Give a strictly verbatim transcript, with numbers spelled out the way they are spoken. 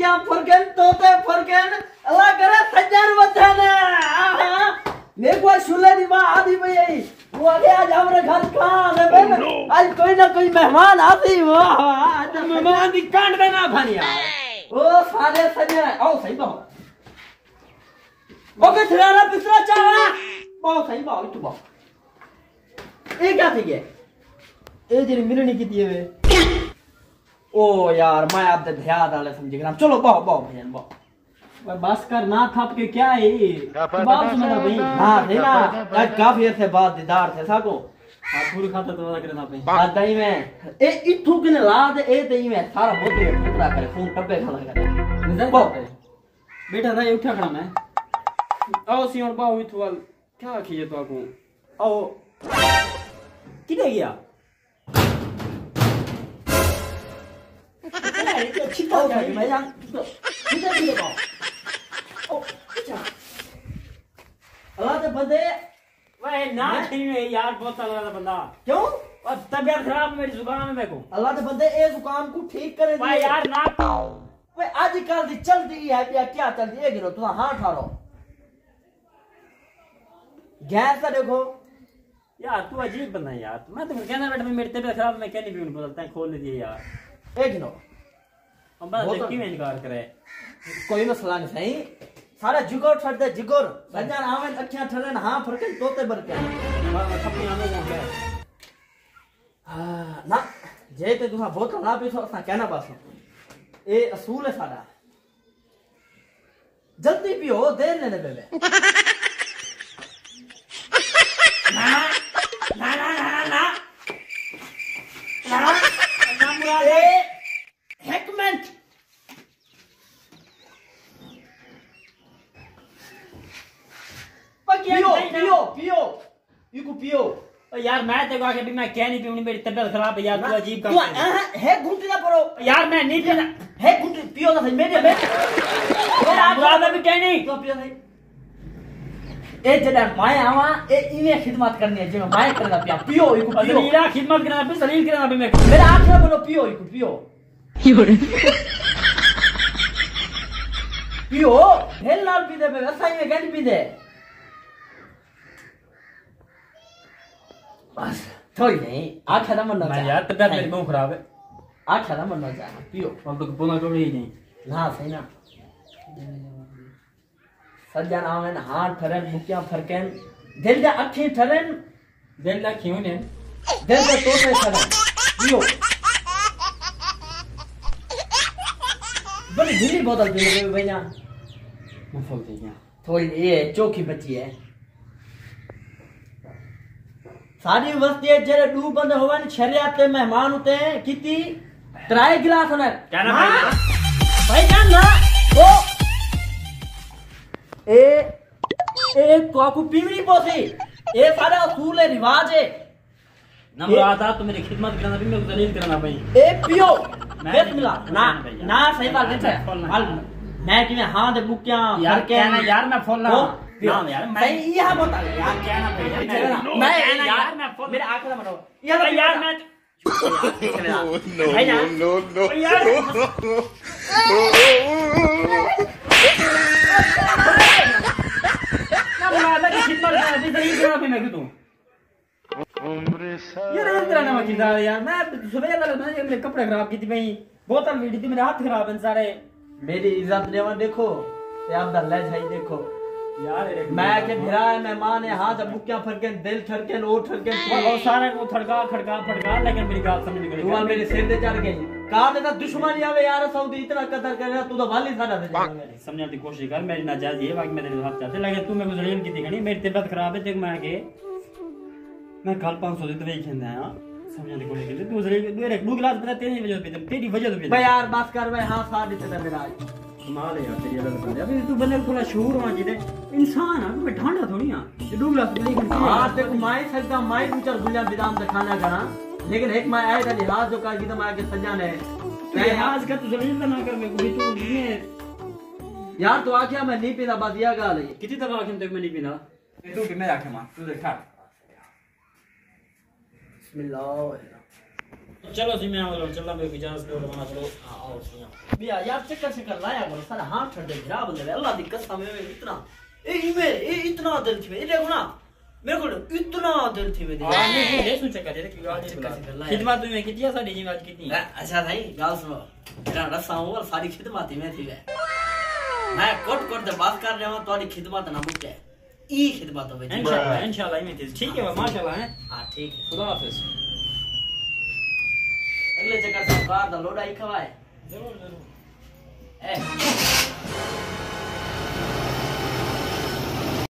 मुक्कियां फरकन तोते फरकन अल्लाह करे सज्जन वतन मेरे को शुले दी मां आधी भई वो आगे आज हमरे घर कहां है बे आज कोई ना कोई मेहमान आती वाह आज मेहमान दी कांड में ना भानिया ओ सारे सज्जन आओ सही बात ओके थराना पिसरा चावा बहुत सही बात तू बात ये क्या थी ये ये जेरी मिलनी की थी वे ओ यार मैं आप दे ध्यान डाले समझ गया चलो बाओ बाओ भैया बाओ भाई बस कर ना थप के क्या है बात सुना भाई हां थे ना आज काफी अरसे बाद दीदार थे साको हां पूरी खाता तो ना करना भाई बात दई में ए इथु कने ला दे ए दई में सारा बोते खतरा करे फोन टब्बे खाला करे नजर बाओ बेटा ना उठा खड़ा मैं आओ सियोन बाओ इथु वाल क्या खिए तो को आओ किधर गया छिपा गया मैं जान किधर गया ओ अच्छा अल्लाह ते बंदे वह ना छीने यार बहुत अल्लाह बंदा क्यों और तबीयत खराब मेरी जुकाम है मेरे को अल्लाह ते बंदे ए जुकाम को ठीक करे दे भाई यार ना वे आजकल दी चलती है या क्या चलती है गिरो तू हां ठारो गैस का देखो यार तू अजीब बंदा है यार मैं तो कहना बेटा मेरी तबीयत खराब मैं क्या नहीं पीऊं बोलता है खोल दीजिए यार एक गिनो हम बस देख क्यों इनकार करे कोई मसला नहीं सही सारा जिगोर छड़ दे जिगोर सज्जन आवे अखियां ठरन हां फरके तोते बर के छपी आवे को है हां ना जे ते तुहा बोतल ना पीसो असा कहना बस ए असूल है साडा जल्दी पियो देर ने बेबे ना ना ना ना ना ना ना मुराद हेकमेंट पियो पियो पियो इको पियो यार मैं तेको आके भी मैं क्या नहीं पीऊंगी मेरी तबीयत खराब है यार तू अजीब काम तू है घुंटी ना परो यार मैं नहीं पीना है घुंटी पियो ना सही मेरे में मेरा मुराद भी क्या नहीं तो पियो सही ए जदा मैं आवा ए इने खिदमत करनी है जे मैं करना पिया पियो इको पियो मेरा खिदमत करना पे सलील करना पे मैं मेरा आखिर बोलो पियो इको पियो पियो हेल लाल पी दे पे असाई में गंद पी दे बस थोड़ी नहीं आखा ना मन ना यार तबीयत मेरी बहुत खराब है आखा ना मन ना जा पियो अब तो बोना कभी ही नहीं ना सही ना सज्जन आवन हाथ ठरन मुक्कियां फरकन दिल दा अखी ठरन दिल दा क्यों ने दिल दा तोते ठरन पियो बड़ी ढीली बोतल पी ले भैया मैं फोल दे गया थोड़ी ये चौकी बची है सारी वस्ती जरे दू बंद होवन शरियत पे मेहमान होते हैं कितनी त्राई गिलास होने क्या ना भाई भाई जान ना वो ए ए को पीवनी पोसी ए सारा असूल है रिवाज है नंबर आता तो मेरी खिदमत करना भी मेरे को दलील करना भाई ए पियो बिस्मिल्लाह ना ना सही बात है मैं कि हां दे मुक्कियां यार कहना यार मैं फोन ना ना यार मैं यहां बता यार कहना भाई मैं यार मैं फोन मेरे आंख में मरो यार यार मैं नो नो नो यार ना मुराद की खिदमत करना भी दलील करना भी मैं क्यों यार इतना ना मकीदार यार मैं सुबह वाला मैंने मेरे कपड़े खराब की थी भाई बोतल वीडी थी मेरे हाथ खराब हैं सारे मेरी इज्जत लेवा देखो ते आप दा ले जाई देखो यार मैं के भिरा मेहमान है हां जब मुक्कियां फरके दिल ठरके ओ ठरके और सारे को थड़का खड़का फड़का लेकिन मेरी बात समझ नहीं गई तू मेरे सिर पे चढ़ गई कहां ने दुश्मनी आवे यार सऊदी इतना कदर कर रहा तू तो वाली सारा दे समझने की कोशिश कर मेरी नाजायज ये बाकी मैं तेरे हाथ चाहते लेकिन तू मेरे को जलील की थी गनी मेरी तबीयत खराब है देख मैं के मैं कल पाँच सौ दी दवाई खेलना है समझने को लेके तू जरे तू एक दो गिलास बता तेरी वजह पे तेरी वजह पे भाई यार बस कर भाई हां साथ देते मेरा कमाल है यार तेरी अलग बंदे अभी तू बंदे थोड़ा शूर हो जी इंसान है तू ठंडा थोड़ी हां ये दो गिलास पी हां देख माई सकता माई पूछर गुलाम बिदाम दिखाना करा लेकिन एक मैं आए था लिहाज जो का की तो मैं के सजाने लिहाज का तू जलील ना कर मैं को तू नहीं यार तू आखिया मैं नहीं पीना बस ये गाल है कितनी दफा आखिम तक मैं नहीं पीना तू भी मैं आखे मां तू देख बिस्मिल्लाह चलो सी मैं बोलो चलना मेरे इजाजत करो बना करो आओ सी बिया यार चक्कर चक्कर लाया करो सारा हाथ ठंडे खराब हो जाए अल्लाह दी कसम है इतना ए इमे ए इतना दिल थी ए देखो ना मेरे को इतना दिल थी मेरे हां नहीं ले सुन चक्कर तेरे की गाल नहीं खिदमत में कितनी साडी जी बात कितनी अच्छा भाई गाल सुनो तेरा रसा और सारी खिदमत में थी मैं कोट कोट दे बात कर रहा हूं तुम्हारी खिदमत ना मुके ई खिदमत हो इंशाल्लाह इंशाल्लाह में ठीक है माशाल्लाह है हां ठीक है खुदा हाफिज अगले चक्कर सरकार दा लोड़ा ही खवाए जरूर जरूर ए